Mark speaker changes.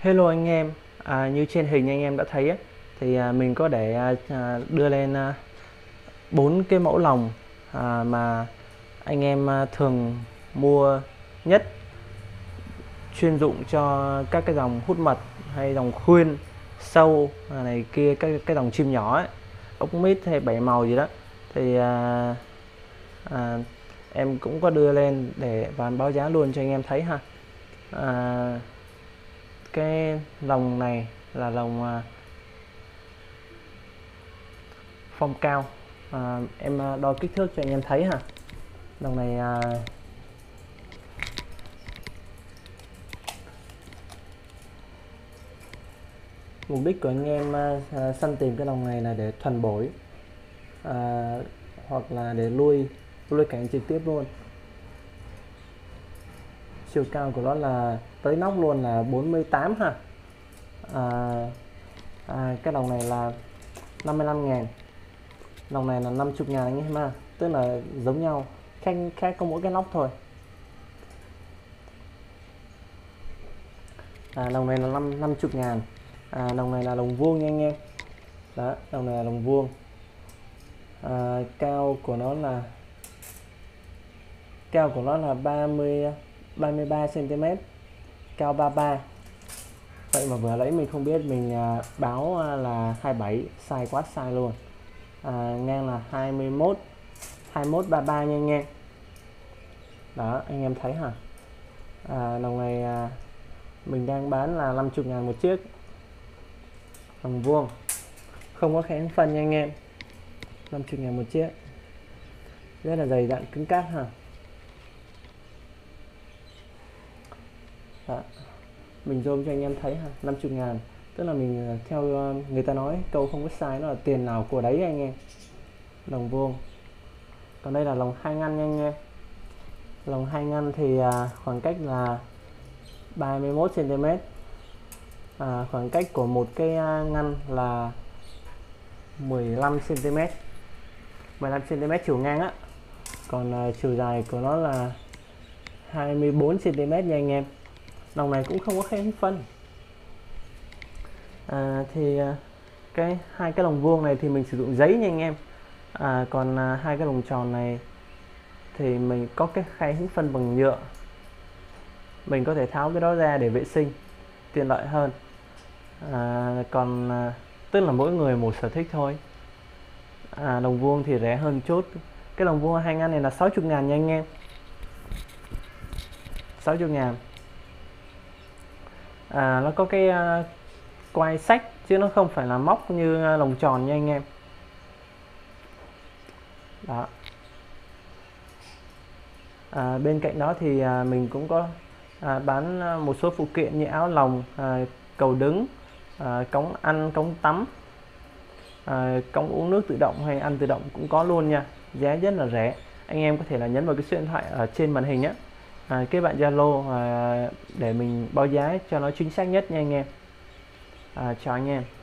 Speaker 1: Hello anh em, như trên hình anh em đã thấy ấy, thì mình có để đưa lên 4 cái mẫu lồng mà anh em thường mua nhất, chuyên dụng cho các cái dòng hút mật hay dòng khuyên, sâu này kia, cái dòng chim nhỏ ấy, ốc mít hay bảy màu gì đó. Thì à, em cũng có đưa lên để và báo giá luôn cho anh em thấy ha. à, cái lồng này là lồng phong cao. Em đo kích thước cho anh em thấy ha. Lồng này mục đích của anh em săn tìm cái lồng này là để thuần bổi, hoặc là để nuôi cảnh trực tiếp luôn. Chiều cao của nó là tới nóc luôn là 48 ha. Cái lồng này là 55.000, lồng này là 50.000 anh em ha, tức là giống nhau, khác có mỗi cái nóc thôi. Lồng này là 50.000. Lồng này là lồng vuông nha anh em. Đó, lồng này là lồng vuông. Cao của nó là 33 cm, cao 33. Vậy mà vừa lấy mình không biết, mình báo là 27, sai quá sai luôn. Ngang là 21 33 nha anh em. Đó, anh em thấy hả? Lồng này mình đang bán là 50.000 một chiếc, lồng vuông, không có kén phân nha anh em. 50.000 một chiếc, rất là dày dặn cứng cáp ha. Đó, mình zoom cho anh em thấy ha, 50.000, tức là mình theo người ta nói câu không có sai, nó là tiền nào của đấy anh em. Lồng vuông. Còn đây là lồng 2 ngăn nha anh em. Lồng 2 ngăn thì khoảng cách là 31 cm. Khoảng cách của một cái ngăn là 15 cm. 15 cm chiều ngang á. Còn chiều dài của nó là 24 cm nha anh em. Lồng này cũng không có kén phân. Hai cái lồng vuông này thì mình sử dụng giấy nha anh em. Còn hai cái lồng tròn này thì mình có cái khay hút phân bằng nhựa, mình có thể tháo cái đó ra để vệ sinh tiện lợi hơn. Tức là mỗi người một sở thích thôi. Lồng vuông thì rẻ hơn chút. Cái lồng vuông 2 ngăn này là 60.000 nha anh em. 60.000. Nó có cái quai sách chứ nó không phải là móc như lồng tròn nha anh em. Đó. Bên cạnh đó thì mình cũng có bán một số phụ kiện như áo lồng, cầu đứng, cống ăn, cống tắm, cống uống nước tự động hay ăn tự động cũng có luôn nha. Giá rất là rẻ. Anh em có thể là nhấn vào cái số điện thoại ở trên màn hình á, kết bạn Zalo để mình báo giá cho nó chính xác nhất nha anh em. Chào anh em.